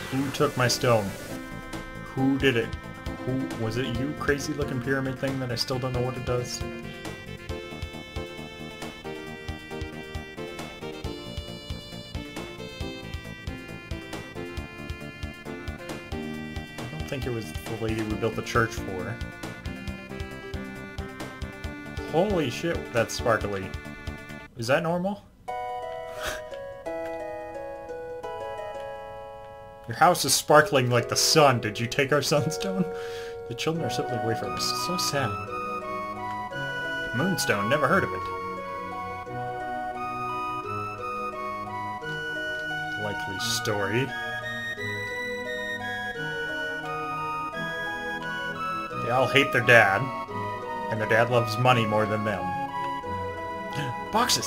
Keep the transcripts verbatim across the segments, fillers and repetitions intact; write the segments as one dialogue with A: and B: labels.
A: Who took my stone? Who did it? Who was it? You crazy looking pyramid thing that I still don't know what it does? I don't think it was the lady we built the church for. Holy shit, that's sparkly. Is that normal? Your house is sparkling like the sun. Did you take our sunstone? The children are simply away from us. So sad. Moonstone, never heard of it. Likely story. They all hate their dad, and their dad loves money more than them. Boxes!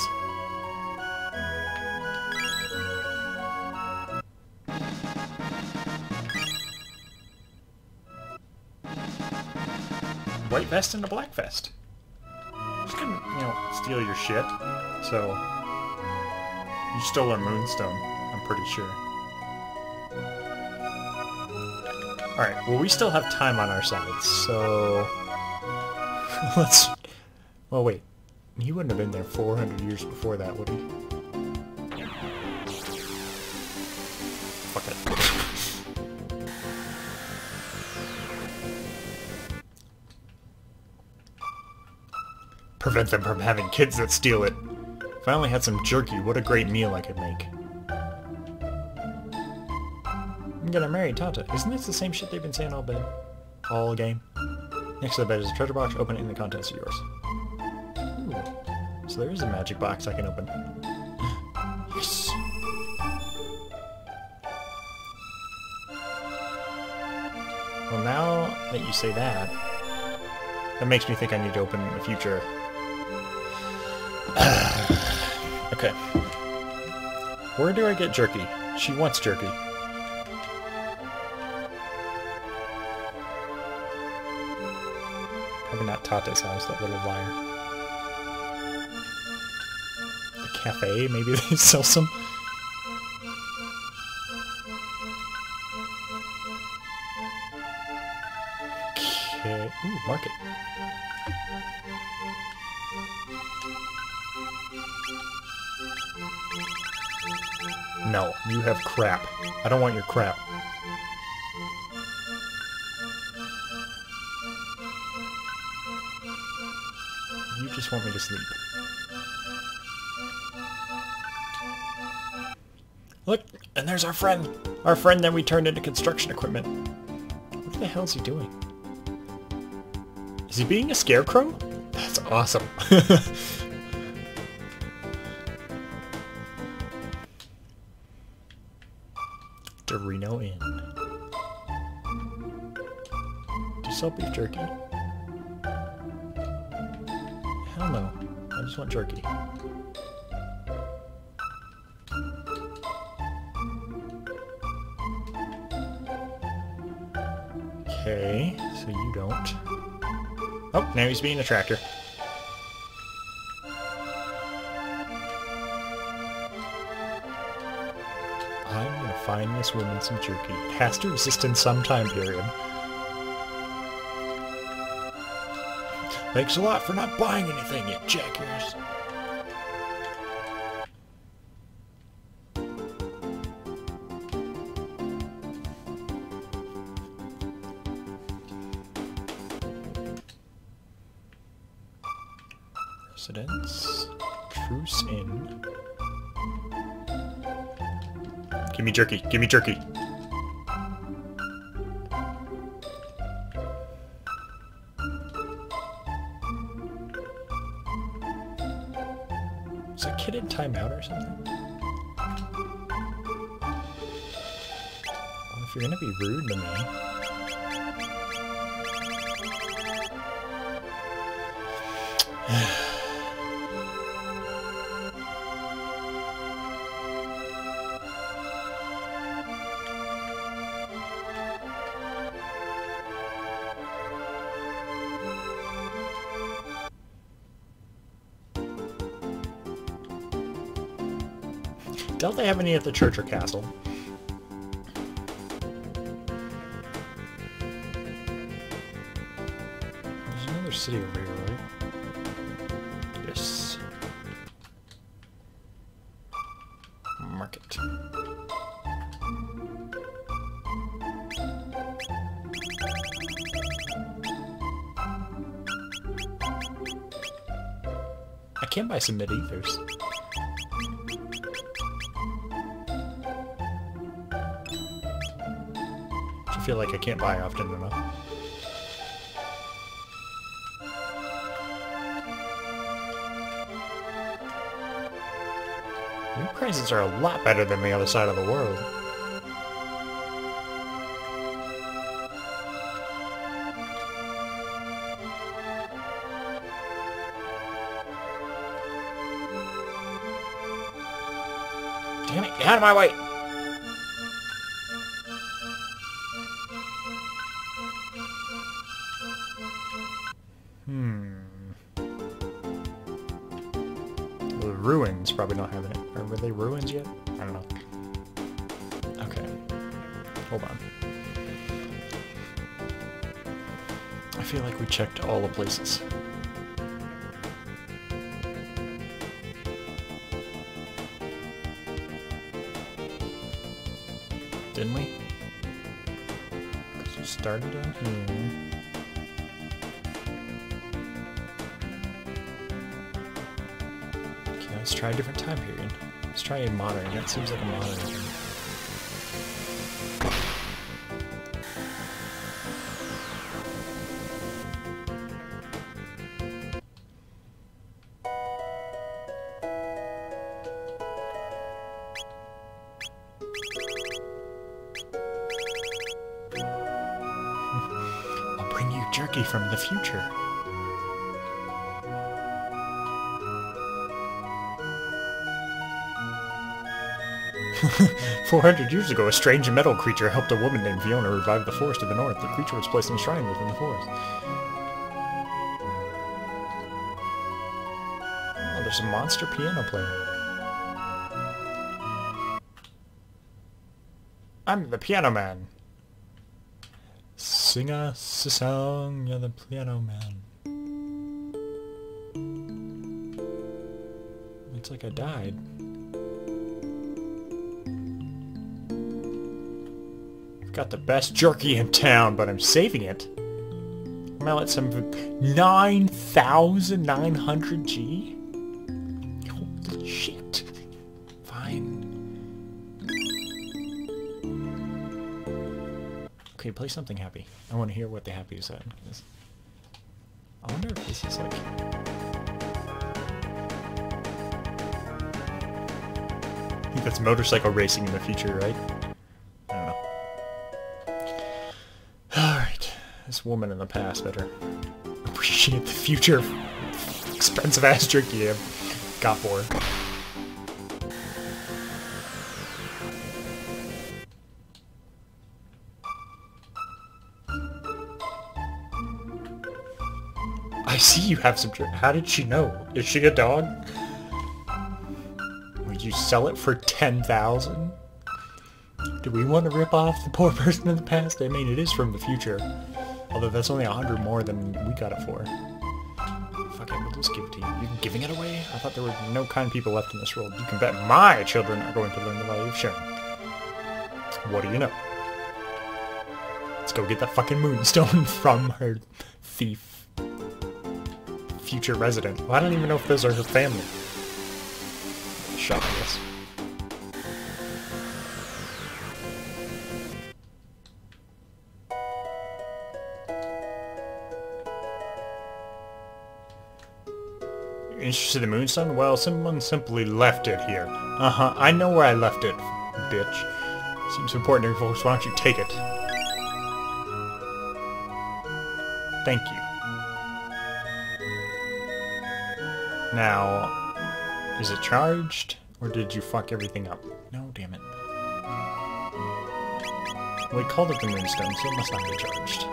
A: White vest and a black vest. Just gonna, you know, steal your shit. So, you stole our moonstone, I'm pretty sure. Alright, well we still have time on our side, so... let's... Well, wait. He wouldn't have been there four hundred years before that, would he? Fuck it. Prevent them from having kids that steal it. If I only had some jerky, what a great meal I could make. I'm gonna marry Tata. Isn't this the same shit they've been saying all bed? All game? Next to the bed is a treasure box. Open it and the contents are yours. Ooh. So there is a magic box I can open. Yes! Well, now that you say that, that makes me think I need to open the future. Okay. Where do I get jerky? She wants jerky. Probably not Tata's house, that little liar. The cafe, maybe they sell some? Okay. Ooh, market. No, you have crap. I don't want your crap. You just want me to sleep. Look, and there's our friend. Our friend that we turned into construction equipment. What the hell is he doing? Is he being a scarecrow? That's awesome. Dorino Inn. Do you sell beef jerky? Hell no. I just want jerky. Okay, so you don't. Oh, now he's being a tractor. I'm gonna find this woman some jerky. It has to exist in some time period. Thanks a lot for not buying anything, you jackass. Residence. Truce Inn. Give me jerky. Give me jerky. Is a kid in timeout or something? Well, if you're gonna be rude to me... Don't they have any at the church or castle? city over here, right? Yes. Market. I can buy some mid-ethers. I feel like I can't buy often enough. New prices are a lot better than the other side of the world. Damn it, get out of my way! Hmm. The ruins probably don't have it. Or were they ruins yet? I don't know. Okay. Hold on. I feel like we checked all the places. Didn't we? Because we started down here. Okay, let's try a different time period. Let's try a modern. That seems like a modern thing. Jerky from the future. Four hundred years ago, a strange metal creature helped a woman named Fiona revive the forest to the north. The creature was placed in a shrine within the forest. Oh, there's a monster piano player. I'm the piano man. Sing us a song, you're the piano man. It's like I died. I've got the best jerky in town, but I'm saving it. I'm gonna let some nine thousand nine hundred G? Holy shit. Fine. Okay, play something happy. I want to hear what the happy is at. I wonder if this is like... I think that's motorcycle racing in the future, right? I don't know. Alright. This woman in the past better appreciate the future expensive-ass jerky I've got for her. I see you have some... How did she know? Is she a dog? Would you sell it for ten thousand? Do we want to rip off the poor person in the past? I mean, it is from the future. Although that's only a hundred more than we got it for. Fuck it, we'll just give it to you. You're giving it away? I thought there were no kind people left in this world. You can bet my children are going to learn the value of sharing. What do you know? Let's go get that fucking moonstone from her thief. Future resident. Well, I don't even know if those are her family. Shot, I guess. You're interested in the moonstone? Well, someone simply left it here. Uh-huh, I know where I left it, bitch. Seems important to you folks. Why don't you take it? Thank you. Now, is it charged, or did you fuck everything up? No, damn it. We called it the moonstone, so it must not be charged.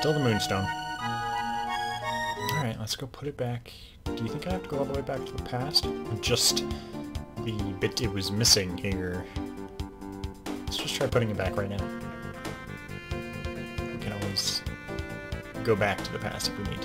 A: Still the Moonstone. Alright, let's go put it back. Do you think I have to go all the way back to the past? Or just the bit it was missing here? Let's just try putting it back right now. We can always go back to the past if we need to.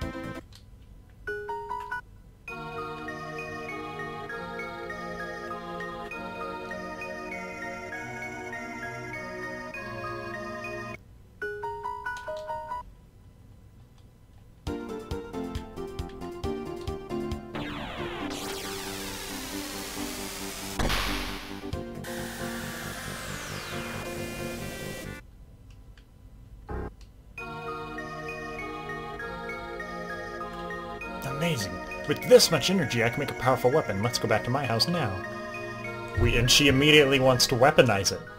A: Amazing. With this much energy, I can make a powerful weapon. Let's go back to my house now. We and she immediately wants to weaponize it.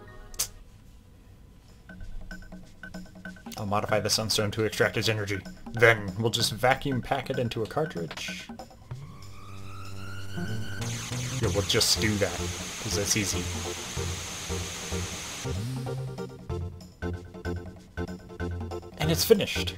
A: I'll modify the Sunstone to extract its energy. Then we'll just vacuum pack it into a cartridge. Yeah, we'll just do that, because that's easy. And it's finished.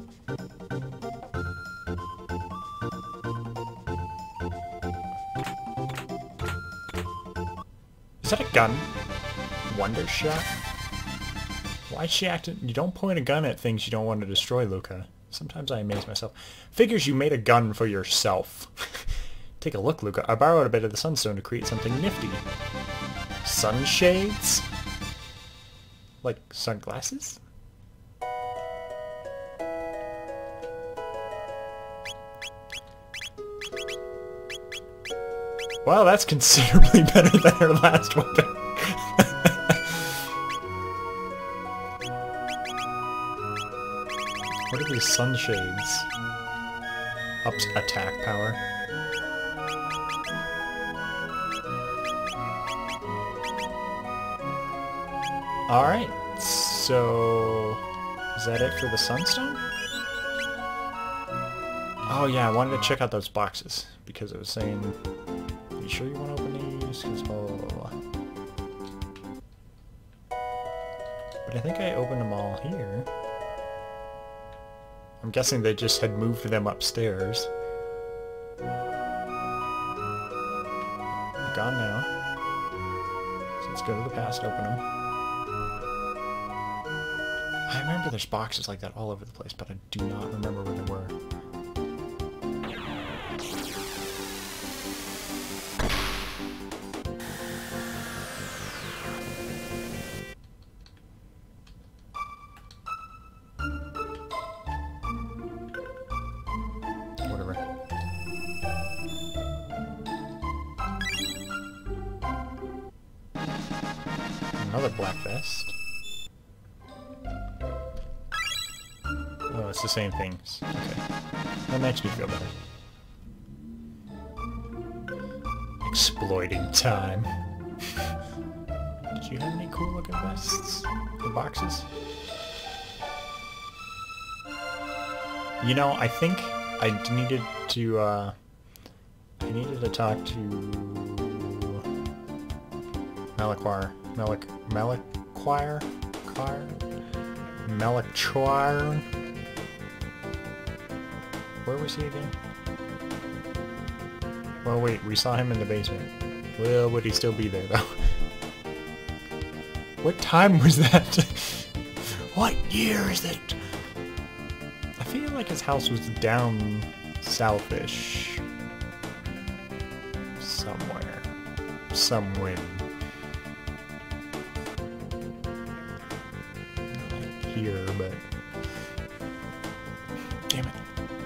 A: Is that a gun? Wonder shot? Why is she acting? You don't point a gun at things you don't want to destroy, Luca. Sometimes I amaze myself. Figures you made a gun for yourself. Take a look, Luca. I borrowed a bit of the Sunstone to create something nifty. Sunshades? Like sunglasses? Wow, that's considerably better than her last weapon. What are these sunshades? Ups attack power. Alright, so... is that it for the Sunstone? Oh yeah, I wanted to check out those boxes, because it was saying... Are you sure you want to open these? Cause blah, blah, blah, blah. But I think I opened them all here. I'm guessing they just had moved them upstairs. They're gone now. So let's go to the past, open them. I remember there's boxes like that all over the place, but I do not remember where they were. Whatever. Another black vest. Oh, it's the same things. Okay. That makes me feel better. Exploiting time. Did you have any cool looking vests? The boxes? You know, I think I needed to, uh... I needed to talk to... Malaquire. Malik... Malaquire? Quire? Malaquire? Where was he again? Well, wait, we saw him in the basement. Well, would he still be there, though? What time was that? What year is it? I feel like his house was down southish. Somewhere. Somewhere. Not like here, but... Damn it.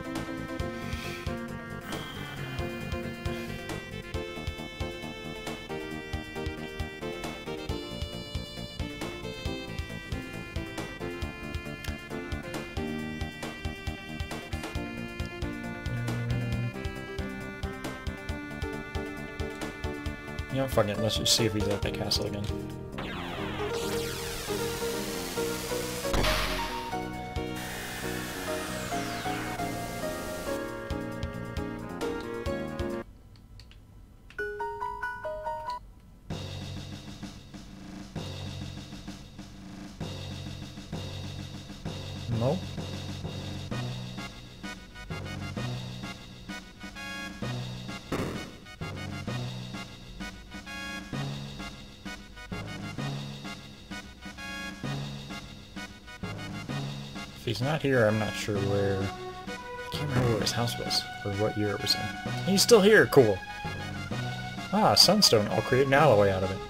A: Yeah, fuck it. Let's just see if he's at the castle again. If he's not here, I'm not sure where... I can't remember where his house was, or what year it was in. He's still here! Cool! Ah, sunstone. I'll create an alloy out of it.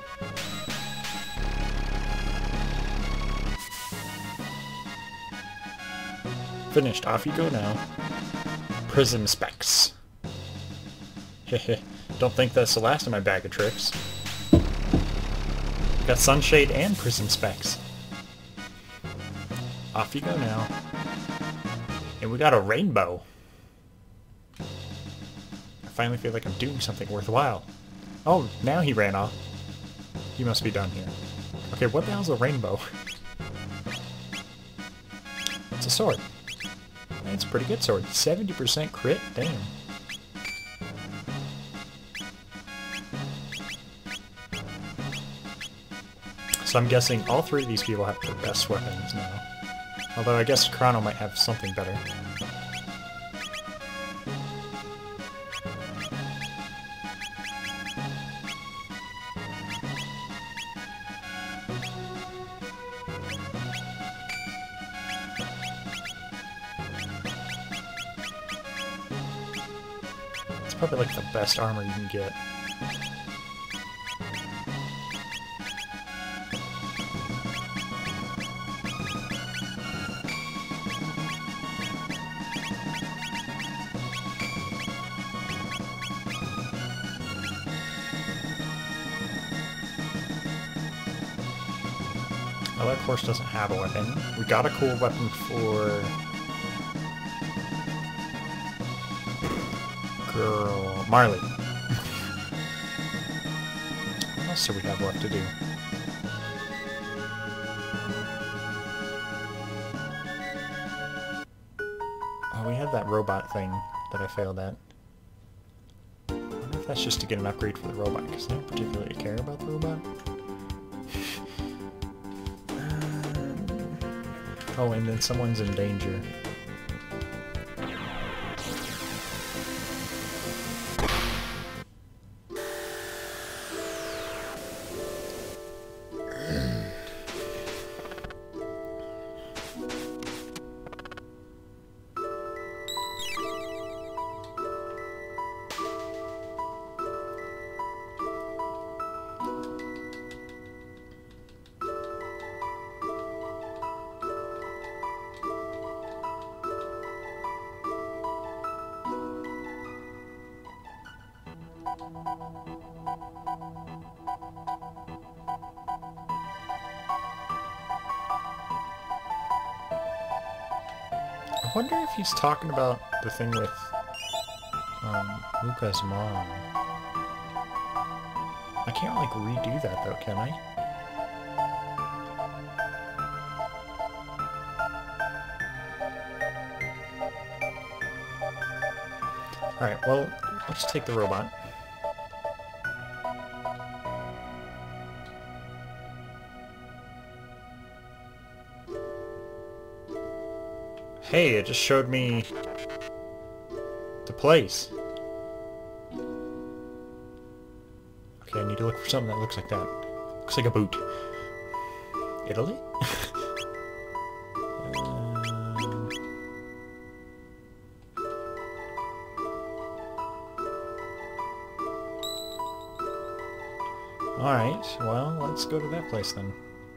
A: Finished. Off you go now. Prism specs. Heh Don't think that's the last of my bag of tricks. Got sunshade and prism specs. Off you go now. And we got a rainbow. I finally feel like I'm doing something worthwhile. Oh, now he ran off. He must be done here. Okay, what the hell's a rainbow? It's a sword. It's a pretty good sword. seventy percent crit? Damn. So I'm guessing all three of these people have the best weapons now. Although I guess Chrono might have something better. It's probably like the best armor you can get. Oh, that course doesn't have a weapon. We got a cool weapon for... Girl... Marley. What else do we have left to do? Oh, we had that robot thing that I failed at. I wonder if that's just to get an upgrade for the robot, because I don't particularly care about the robot. Oh, and then someone's in danger. I wonder if he's talking about the thing with um, Luca's mom. I can't like redo that though, can I? Alright, well, let's take the robot. Hey, it just showed me the place. Okay, I need to look for something that looks like that. Looks like a boot. Italy? um... Alright, well, let's go to that place then.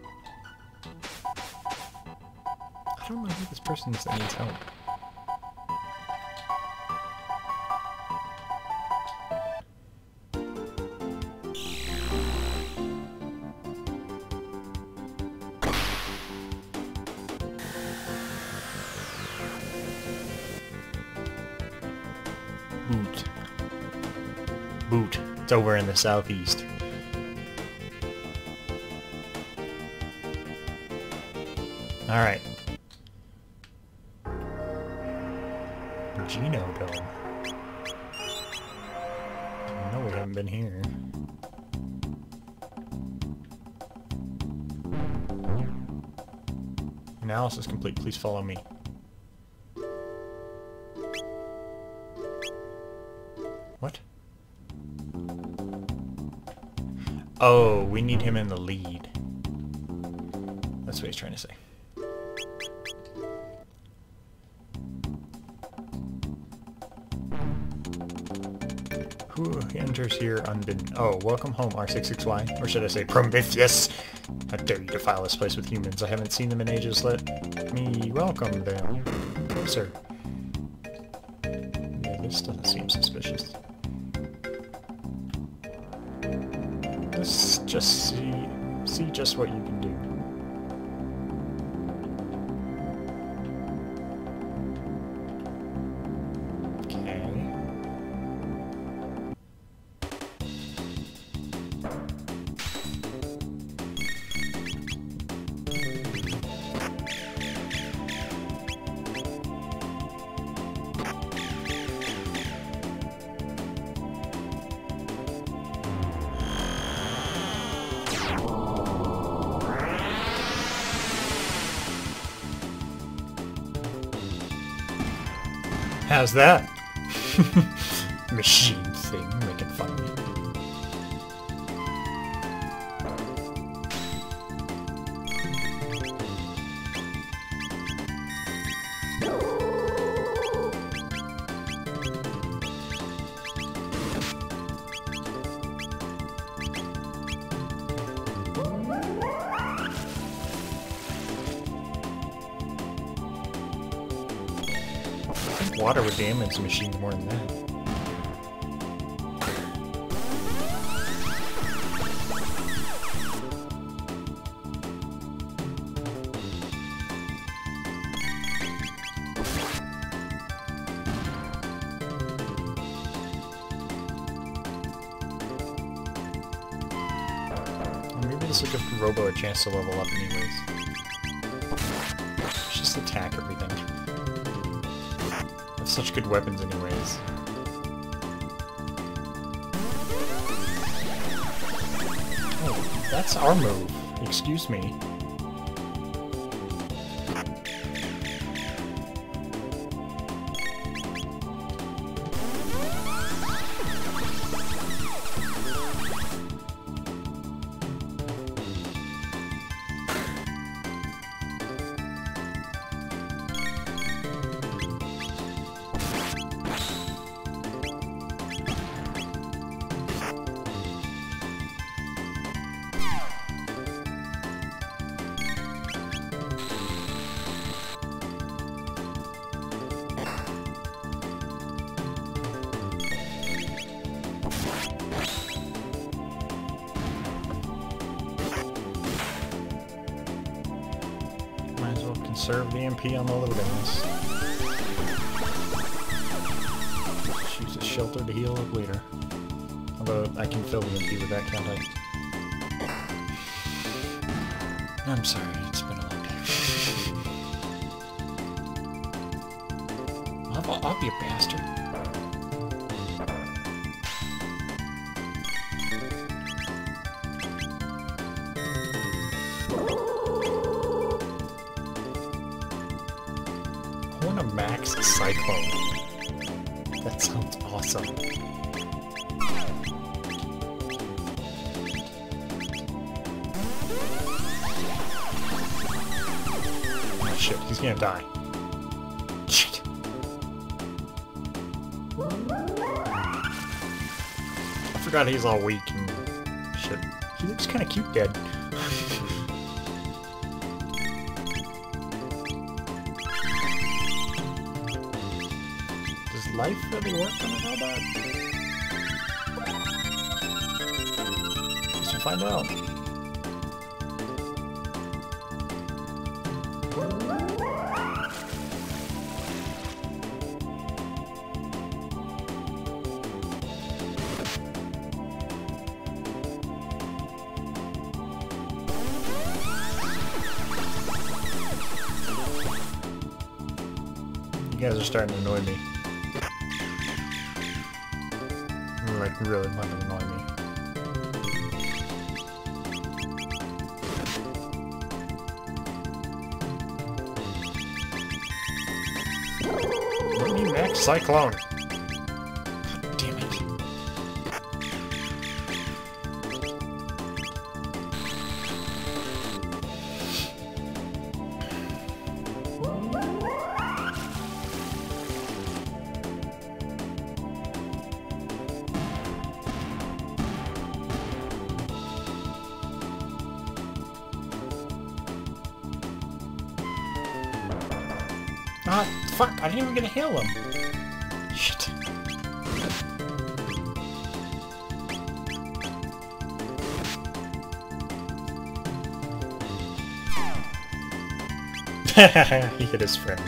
A: I don't know who this person is that needs help. Boot. Boot. It's over in the southeast. Alright. Geno Dome. No, we haven't been here. Analysis complete. Please follow me. What? Oh, we need him in the lead. That's what he's trying to say. Who enters here unbidden? Oh, welcome home, R sixty-six Y. Or should I say Prometheus? How dare you defile this place with humans? I haven't seen them in ages. Let me welcome them. Closer. Yeah, this doesn't seem suspicious. Let's just see, see just what you can do. How's that? Machine thing making fun of me. Water would damage machines more than that. Maybe this will give Robo a chance to level up anyways. Just attack everything. Such good weapons anyways. Oh, that's our move. Excuse me. Conserve the M P on the little guys. Just use a shelter to heal up later. Although I can fill the M P with that, can't I? I'm sorry, it's been a long day. I'll, I'll be a bastard. Max Cyclone. That sounds awesome. Oh shit, he's gonna die. Shit. I forgot he's all weak and shit. He looks kinda cute dead. Life really work on a robot? Guess we'll find out. You guys are starting to annoy me. Like, really might annoy me. Let me max Cyclone! God damn it. Fuck, I didn't even get to heal him. Shit. He hit his friend.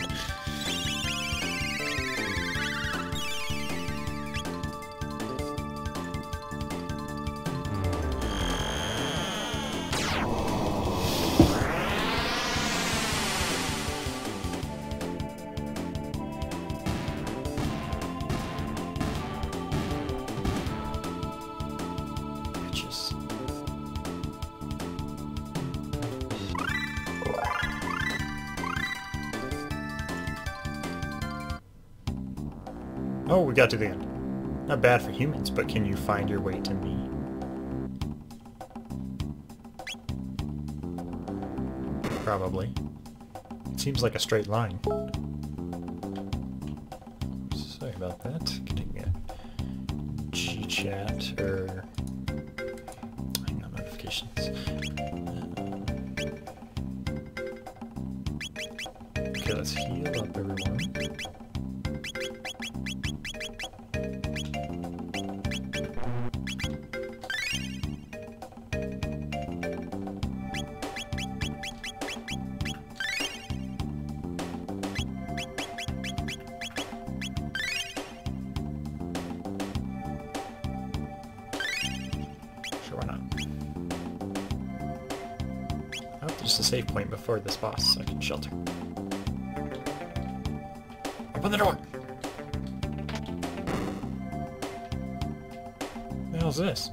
A: Bitches. Oh, we got to the end. Not bad for humans, but can you find your way to me? Probably. It seems like a straight line. Sorry about that. Getting a G-chat or hang on, notifications. Okay, let's heal up everyone. Sure, why not? Oh, there's a save point before this boss, so I can shelter. Open the door! What the hell's this?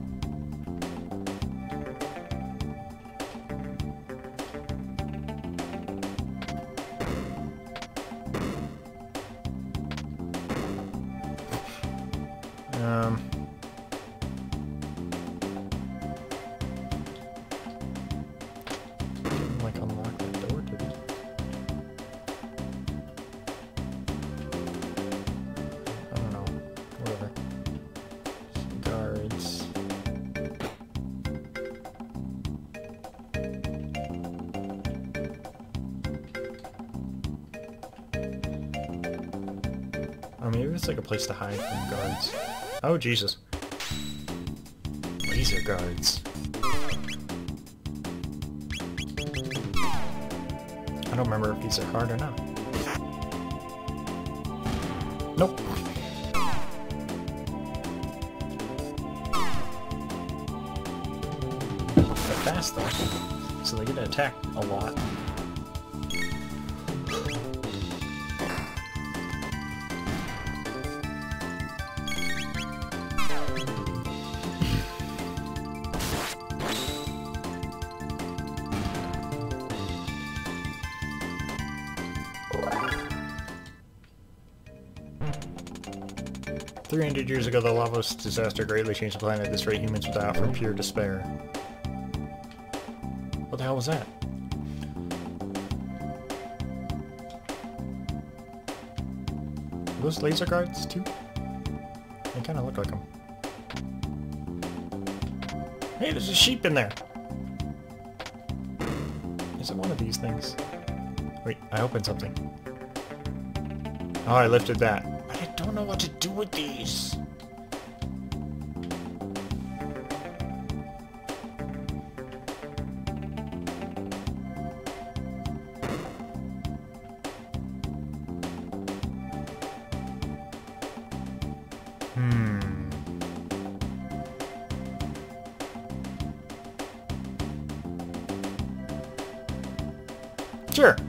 A: Um... Didn't, like, unlock that door, did it? I don't know. Whatever. Some guards. Oh, maybe it's like a place to hide from guards. Oh, Jesus. Laser guards. I don't remember if these are hard or not. Nope. They're fast though, so they get to attack a lot. three hundred years ago, the Lavos disaster greatly changed the planet. At this rate, humans would die out from pure despair. What the hell was that? Are those laser guards, too? They kind of look like them. Hey, there's a sheep in there! Is it one of these things? Wait, I opened something. Oh, I lifted that. But I don't know what to do with these. Hmm. Sure.